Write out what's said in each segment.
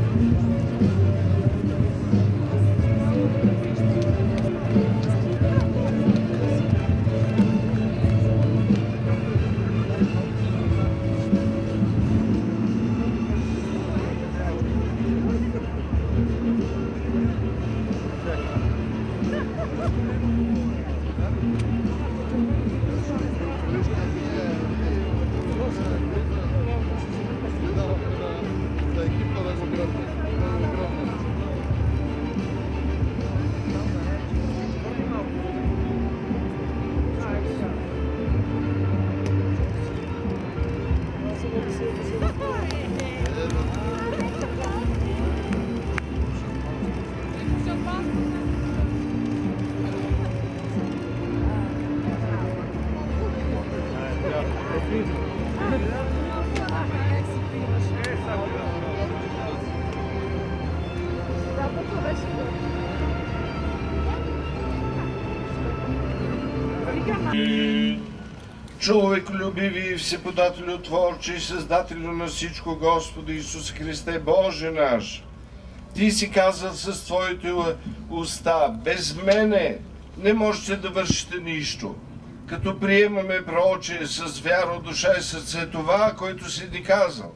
Човеколюбиви, всеподателю, творче и създателю на всичко, Господи Исус Христе, Боже наш, Ти си казал с Твоите уста, без мене не можете да вършите нищо. Като приемаме, Пророче, с вяра, душа и сърце това, което си ни казал,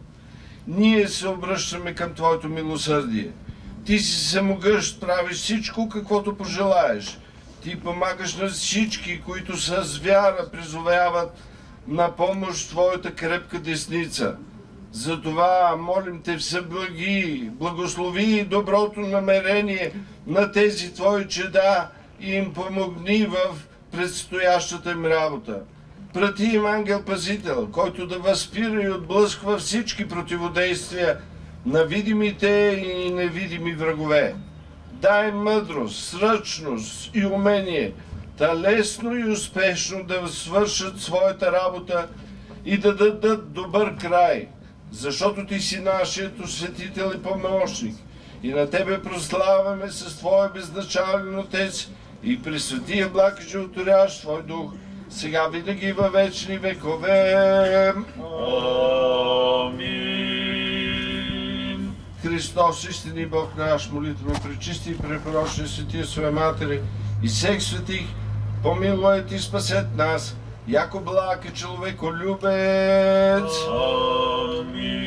ние се обръщаме към Твоето милосърдие. Ти си самогъщ, правиш всичко, каквото пожелаеш. Ти помагаш на всички, които с вяра призовяват на помощ Твоята крепка десница. Затова молим Те, всеблаги, благослови доброто намерение на тези Твои чеда и им помогни в предстоящата им работа. Прати им ангел-пазител, който да възпира и отблъсква всички противодействия на видимите и невидими врагове. Дай мъдрост, сръчност и умение, да лесно и успешно да свършат своята работа и да дадат добър край, защото Ти си нашият осветител и помощник. И на Тебе прославяме с Твоя безначален Отец и при светия благ и животворящ Твой Дух, сега винаги във вечни векове. Амин. Христос, истинни Бог наш, молитваме пречисти и препорочни светия Своя Матери и всех светих, помилует и спасет нас, яко благ и човеколюбец. Амин.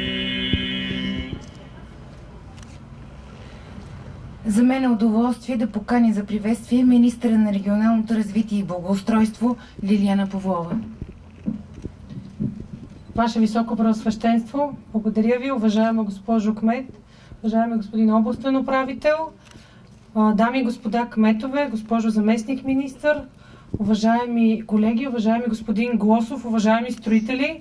За мен е удоволствие да поканя за приветствие министъра на регионалното развитие и благоустройство Лилияна Павлова. Ваше Високо Преосвещенство, благодаря Ви, уважаема госпожо кмет, уважаеми господин областен управител, дами и господа кметове, госпожо заместник министър, уважаеми колеги, уважаеми господин Глосов, уважаеми строители.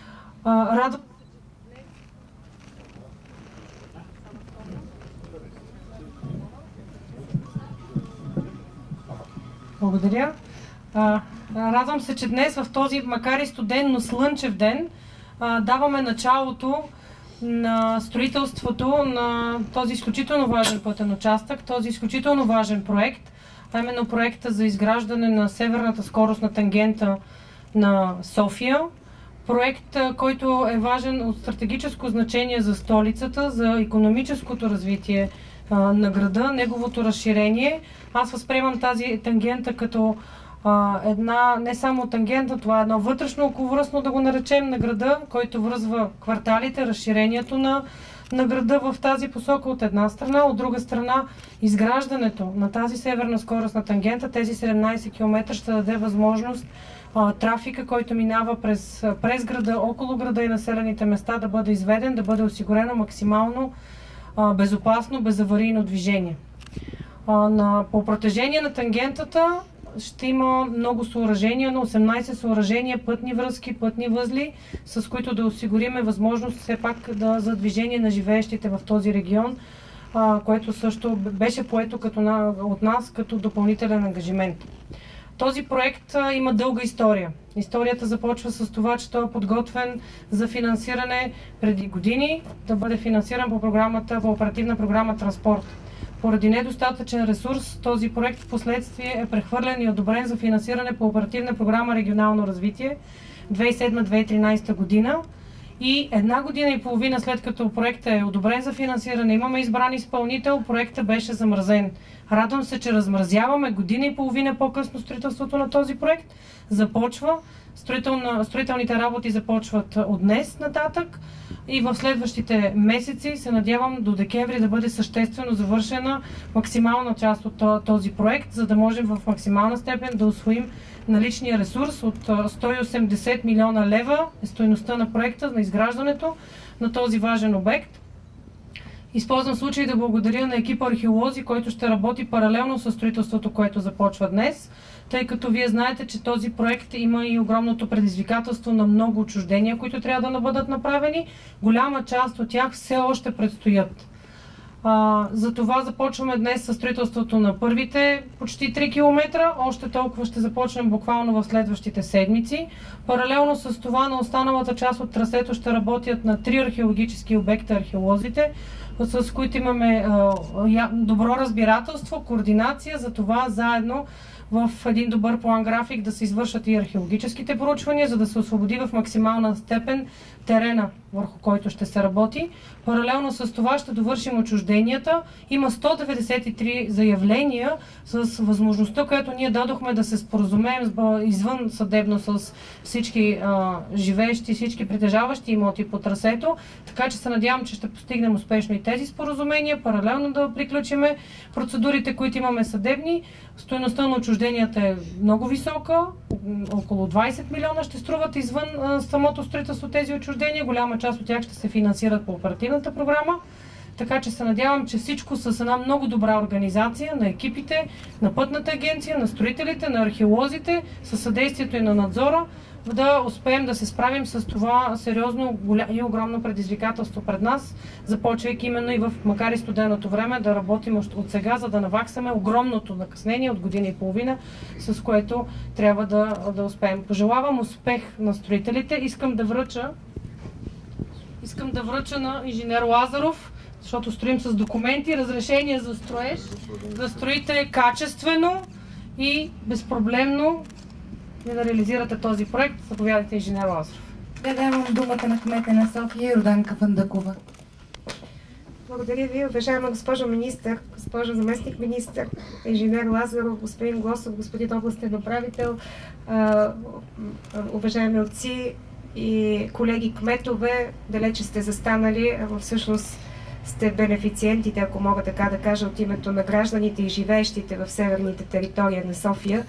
Благодаря. Радвам се, че днес в този, макар и студен, но слънчев ден, даваме началото на строителството на този изключително важен пътен участък, този изключително важен проект, а именно проекта за изграждане на северната скоростна тангента на София. Проект, който е важен от стратегическо значение за столицата, за икономическото развитие на града, неговото разширение. Аз възприемам тази тангента като една, не само тангента, това е едно вътрешно околовръстно, да го наречем, на града, който връзва кварталите, разширението на града в тази посока от една страна, от друга страна изграждането на тази северна скоростна тангента, тези 17 км ще даде възможност трафика, който минава през града, около града и населените места да бъде изведен, да бъде осигурено максимално безопасно, безаварийно движение. По протежение на тангентата ще има много съоръжения, на 18 съоръжения, пътни връзки, пътни възли, с които да осигуриме възможност все пак за движение на живеещите в този регион, което също беше поето от нас като допълнителен ангажимент. Този проект има дълга история. Историята започва с това, че той е подготвен за финансиране преди години, да бъде финансиран по оперативна програма Транспорт. Поради недостатъчен ресурс, този проект в последствие е прехвърлен и одобрен за финансиране по оперативна програма Регионално развитие 2007-2013 година И 1 година и половина след като проектът е одобрен за финансиране, имаме избран изпълнител, проектът беше замразен. Радвам се, че размразяваме година и половина по-късно строителството на този проект. Започва. Строителните работи започват от днес нататък и в следващите месеци се надявам до декември да бъде съществено завършена максимална част от този проект, за да можем в максимална степен да усвоим наличния ресурс от 180 милиона лева е стойността на проекта, на изграждането на този важен обект. Използвам случай да благодаря на екипа археолози, който ще работи паралелно с строителството, което започва днес, тъй като вие знаете, че този проект има и огромното предизвикателство на много отчуждения, които трябва да бъдат направени. Голяма част от тях все още предстоят. Затова започваме днес с строителството на първите почти 3 км. Още толкова ще започнем буквално в следващите седмици. Паралелно с това на останалата част от трасето ще работят на 3 археологически обекта археолозите, с които имаме добро разбирателство, координация, за това заедно в един добър план график да се извършат и археологическите проучвания, за да се освободи в максимална степен терена, върху който ще се работи. Паралелно с това ще довършим отчужденията. Има 193 заявления с възможността, която ние дадохме да се споразумеем извън съдебно с всички живеещи, всички притежаващи имоти по трасето. Така че се надявам, че ще постигнем успешно и тези споразумения. Паралелно да приключиме процедурите, които имаме съдебни. Стойността на отчужденията е много висока. Около 20 милиона ще струват извън самото строителство тези отчуждения. Голяма част от тях ще се финансират по оперативната програма. Така че се надявам, че всичко с една много добра организация на екипите, на пътната агенция, на строителите, на археолозите, със съдействието и на надзора, да успеем да се справим с това сериозно и огромно предизвикателство пред нас, започвайки именно и в макар и студеното време да работим от сега, за да наваксаме огромното накъснение от година и половина, с което трябва да успеем. Пожелавам успех на строителите. Искам да връча на инженер Лазаров, защото строим с документи, разрешение за строеж, да строите качествено и безпроблемно да реализирате този проект. Заповядайте, инженер Лазаров. Да давам думата на кмета на София, Йорданка Фандъкова. Благодаря ви, уважаема госпожо министър, госпожо заместник министър, инженер Лазаров, господин Глосов, господин областен управител, уважаеми отци и колеги кметове, далече сте застанали, всъщност сте бенефициентите, ако мога така да кажа, от името на гражданите и живеещите в северните територии на София.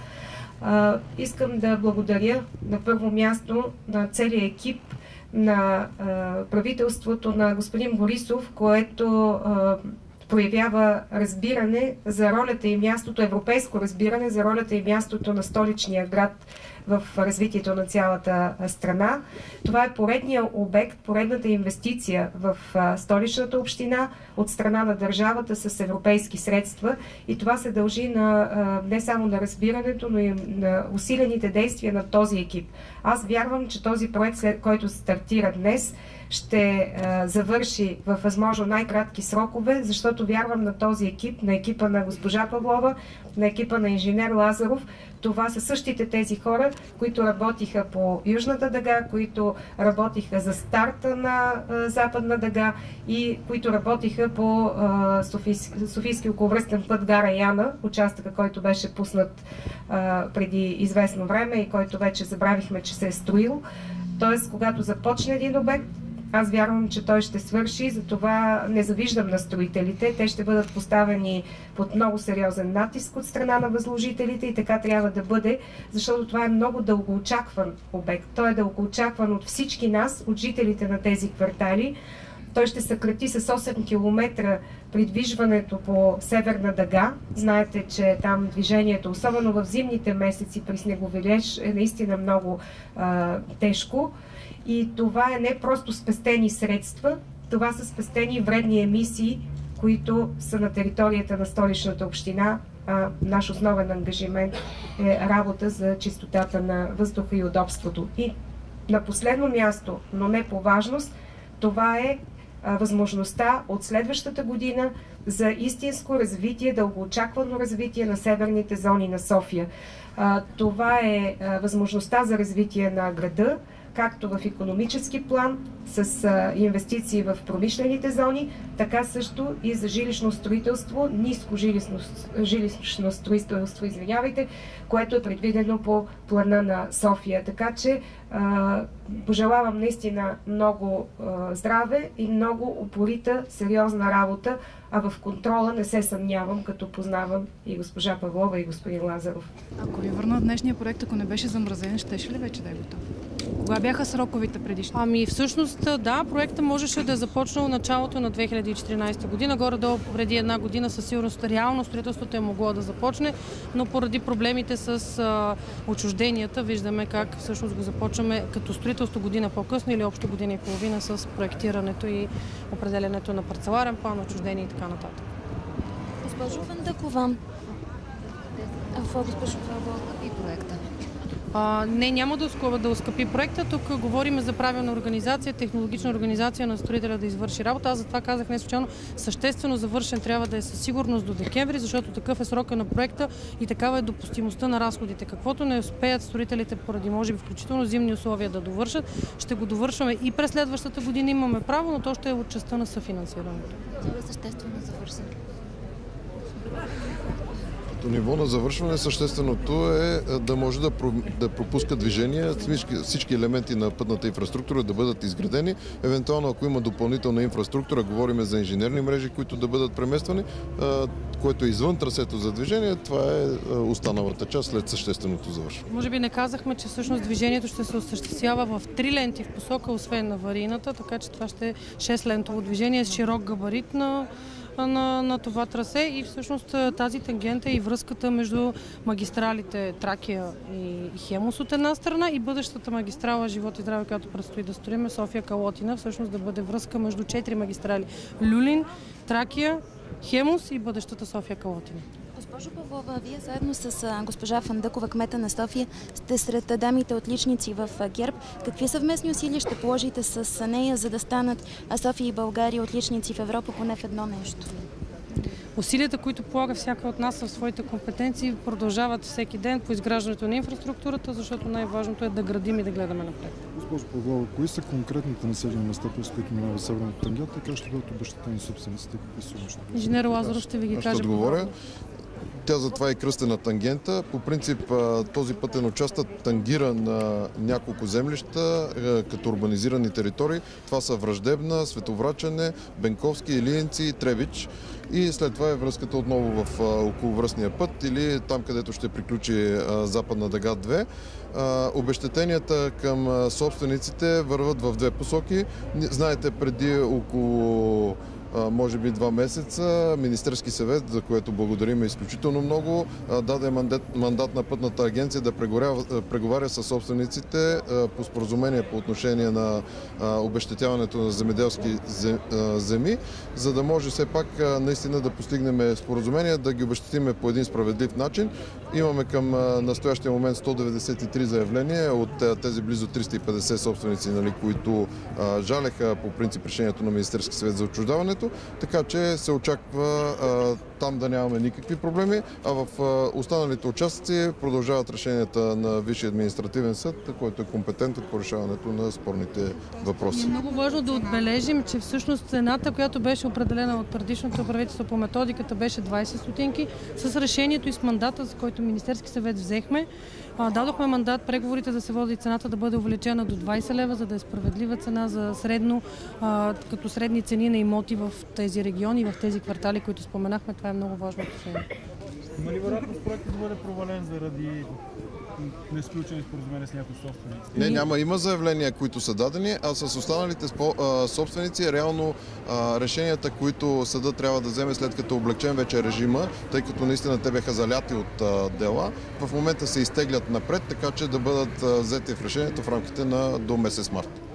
Искам да благодаря на първо място на целия екип на правителството на господин Борисов, което проявява разбиране за ролята и мястото, европейско разбиране за ролята и мястото на столичния град в развитието на цялата страна. Това е поредният обект, поредната инвестиция в столичната община от страна на държавата с европейски средства и това се дължи не само на разбирането, но и на усилените действия на този екип. Аз вярвам, че този проект, след който стартира днес, ще завърши в възможно най-кратки срокове, защото вярвам на този екип, на екипа на госпожа Павлова, на екипа на инженер Лазаров. Това са същите тези хора, които работиха по Южната дъга, които работиха за старта на Западна дъга и които работиха по Софийски околовръстен път гара Яна, участъка, който беше пуснат преди известно време и който вече забравихме, че се е строил. Тоест, когато започне един обект, аз вярвам, че той ще свърши, затова не завиждам на строителите. Те ще бъдат поставени под много сериозен натиск от страна на възложителите и така трябва да бъде, защото това е много дългоочакван обект. Той е дългоочакван от всички нас, от жителите на тези квартали. Той ще съкрати с 8 км придвижването по Северна дъга. Знаете, че там движението, особено в зимните месеци при снеговалеж, е наистина много тежко. И това е не просто спестени средства, това са спестени вредни емисии, които са на територията на столичната община. Наш основен ангажимент е работа за чистотата на въздуха и удобството. И на последно място, но не по важност, това е възможността от следващата година за истинско развитие, дългоочаквано развитие на северните зони на София. Това е възможността за развитие на града, както в икономически план, с инвестиции в промишлените зони, така също и за жилищно строителство, ниско жилищно строителство, което е предвидено по плана на София. Така че пожелавам наистина много здраве и много упорита, сериозна работа, а в контрола не се съмнявам, като познавам и госпожа Павлова, и господин Лазаров. Ако ви върна днешния проект, ако не беше замразен, щеше ли вече да е готов? Кога бяха сроковите предишни? Всъщност да, проектът можеше да е започнал началото на 2014 година. Горе-долу преди една година със сигурност реално строителството е могло да започне, но поради проблемите с отчужденията виждаме как всъщност го започваме като строителство година по-късно или общо година и половина с проектирането и определенето на парцеларен план, отчуждение и така нататък. Госпожо Фандъкова, госпожо Фандъкова, и проекта? Не, няма да оскъпи проекта. Тук говорим за правилна организация, технологична организация на строителя да извърши работа. Аз затова казах не случайно, съществено завършен трябва да е със сигурност до декември, защото такъв е срока на проекта и такава е допустимостта на разходите. Каквото не успеят строителите поради, може би, включително зимни условия да довършат, ще го довършваме и през следващата година имаме право, но то ще е от частта на съфинансирането. Това е съществено завършен. Ниво на завършване същественото е да може да пропуска движение, всички елементи на пътната инфраструктура да бъдат изградени. Евентуално, ако има допълнителна инфраструктура, говорим за инженерни мрежи, които да бъдат премествани, което е извън трасето за движение, това е останалата част след същественото завършване. Може би не казахме, че всъщност движението ще се осъществява в 3 ленти в посока, освен на аварийната, така че това ще е 6-лентово движение с широк габарит на това трасе и всъщност тази тангента и връзката между магистралите Тракия и Хемус от една страна и бъдещата магистрала Живот и здраве, която предстои да строим, София Калотина, всъщност да бъде връзка между 4 магистрали Люлин, Тракия, Хемус и бъдещата София Калотина. Госпожо Павлова, вие заедно с госпожа Фандъкова, кмета на София, сте сред дамите отличници в ГЕРБ. Какви съвместни усилия ще положите с нея, за да станат София и България отличници в Европа поне в едно нещо? Усилията, които полага всяка от нас в своите компетенции, продължават всеки ден по изграждането на инфраструктурата, защото най-важното е да градим и да гледаме напред. Госпожо Павлова, кои са конкретните населени места, през които минава северната тангента и как ще бъдат обезщетени собствениците? Инженер Лазаров ще ви ги каже. Ще отговоря. Тя затова е кръстена тангента. По принцип този пътен участък тангира на няколко землища като урбанизирани територии. Това са Враждебна, Световрачене, Бенковски, Илиенци и Требич. И след това е връзката отново в околовръстния път или там, където ще приключи Западна дъга 2. Обезщетенията към собствениците върват в 2 посоки. Знаете, преди около може би 2 месеца Министерски съвет, за което благодарим изключително много, даде мандат на Пътната агенция да преговаря с собствениците по споразумение по отношение на обезщетяването на земеделски земи, за да може все пак наистина да постигнем споразумение, да ги обезщетиме по един справедлив начин. Имаме към настоящия момент 193 заявления от тези близо 350 собственици, които жалеха по принцип решението на Министерски съвет за отчуждаването. Така че се очаква там да нямаме никакви проблеми, а в останалите участъци продължават решенията на Висшия административен съд, който е компетентен по решаването на спорните въпроси. Е много важно да отбележим, че всъщност цената, която беше определена от предишното правителство по методиката, беше 20 стотинки. С решението и с мандата, с който Министерски съвет взехме, дадохме мандат преговорите да се води цената да бъде увеличена до 20 лева, за да е справедлива цена за средно, като средни цени на имоти в тези региони, в тези квартали, които споменахме. Това е много важно отношение. Има ли вероятност проектът да бъде провален заради несключени споразумения с някои собственици? Не, няма. Има заявления, които са дадени, а с останалите собственици реално решенията, които съдът трябва да вземе след като облегчен вече режима, тъй като наистина те бяха заляти от дела, в момента се изтеглят напред, така че да бъдат взети в решението в рамките на до месец март.